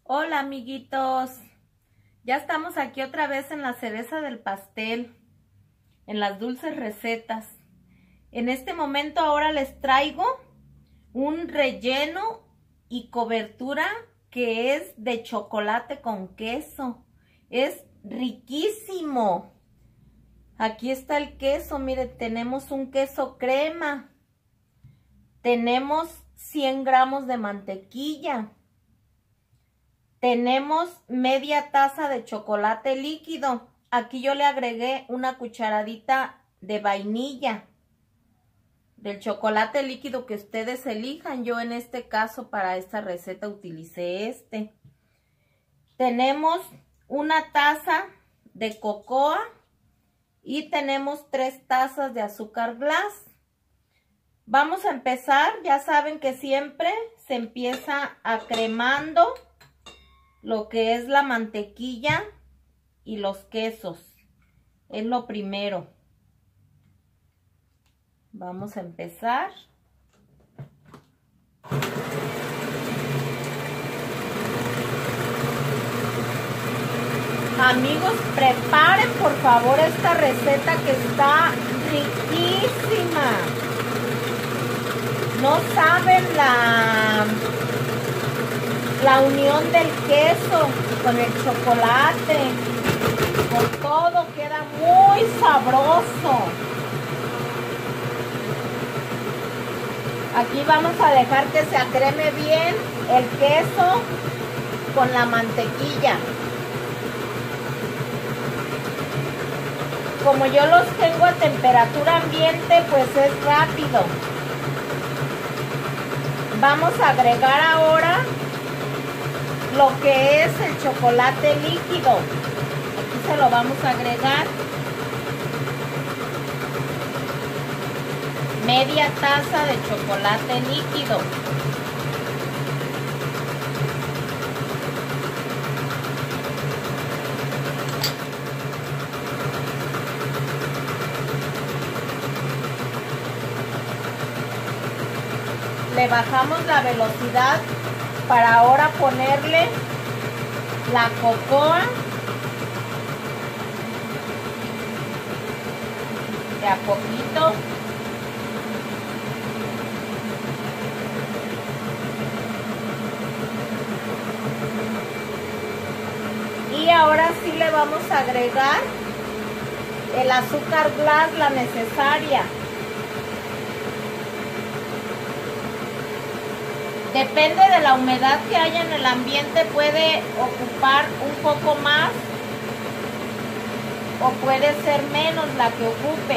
Hola amiguitos, ya estamos aquí otra vez en la cereza del pastel, en las dulces recetas. En este momento ahora les traigo un relleno y cobertura que es de chocolate con queso. Es riquísimo. Aquí está el queso, miren, tenemos un queso crema. Tenemos 100 gramos de mantequilla. Tenemos media taza de chocolate líquido. Aquí yo le agregué una cucharadita de vainilla. Del chocolate líquido que ustedes elijan. Yo en este caso para esta receta utilicé este. Tenemos una taza de cocoa. Y tenemos 3 tazas de azúcar glass. Vamos a empezar. Ya saben que siempre se empieza acremando lo que es la mantequilla y los quesos. Es lo primero. Vamos a empezar. Amigos, preparen por favor esta receta que está riquísima. No saben la unión del queso con el chocolate, con todo, queda muy sabroso. Aquí vamos a dejar que se acreme bien el queso con la mantequilla. Como yo los tengo a temperatura ambiente, pues es rápido. Vamos a agregar ahora lo que es el chocolate líquido. Aquí se lo vamos a agregar. Media taza de chocolate líquido. Le bajamos la velocidad para ahora ponerle la cocoa de a poquito. Y ahora sí le vamos a agregar el azúcar glass, la necesaria. Depende de la humedad que haya en el ambiente, puede ocupar un poco más o puede ser menos la que ocupe.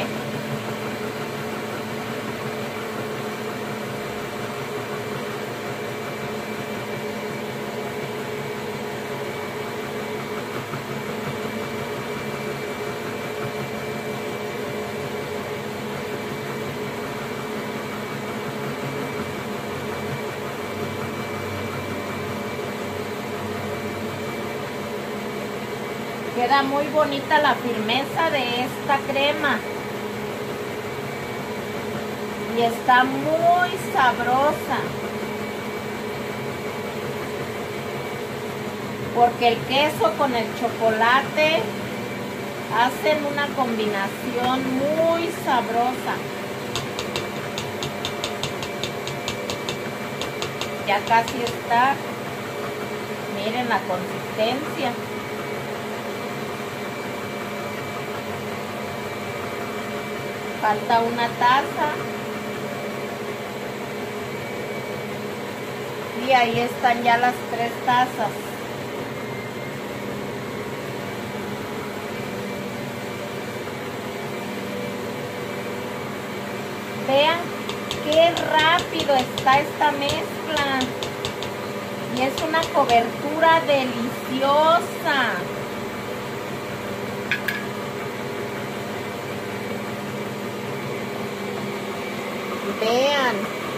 Queda muy bonita la firmeza de esta crema. Y está muy sabrosa. Porque el queso con el chocolate hacen una combinación muy sabrosa. Ya casi está. Miren la consistencia. Falta una taza. Y ahí están ya las 3 tazas. Vean qué rápido está esta mezcla. Y es una cobertura deliciosa. Vean,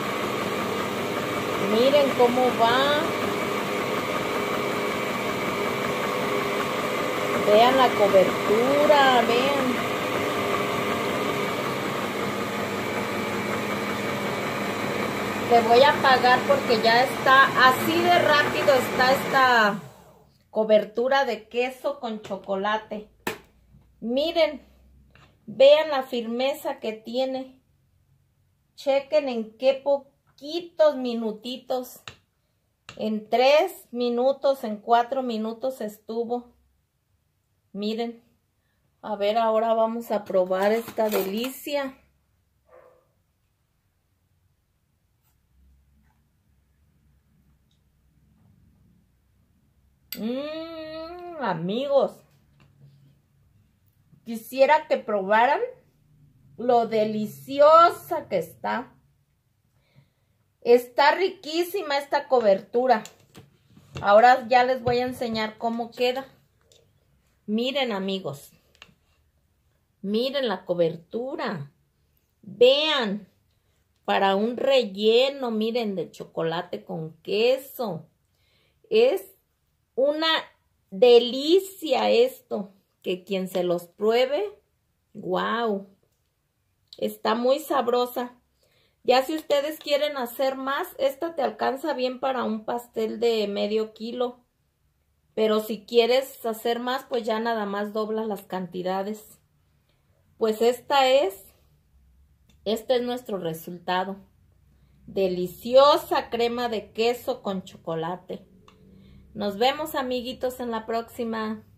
miren cómo va. Vean la cobertura, vean. Te voy a apagar porque ya está, así de rápido está esta cobertura de queso con chocolate. Miren, vean la firmeza que tiene. Chequen en qué poquitos minutitos. En 3 minutos, en 4 minutos estuvo. Miren. A ver, ahora vamos a probar esta delicia. Amigos, quisiera que probaran lo deliciosa que está. Está riquísima esta cobertura. Ahora ya les voy a enseñar cómo queda. Miren, amigos. Miren la cobertura. Vean. Para un relleno, miren, de chocolate con queso. Es una delicia esto. Que quien se los pruebe, wow. Está muy sabrosa. Ya si ustedes quieren hacer más, esta te alcanza bien para un pastel de medio kilo. Pero si quieres hacer más, pues ya nada más doblas las cantidades. Pues este es nuestro resultado. Deliciosa crema de queso con chocolate. Nos vemos, amiguitos, en la próxima.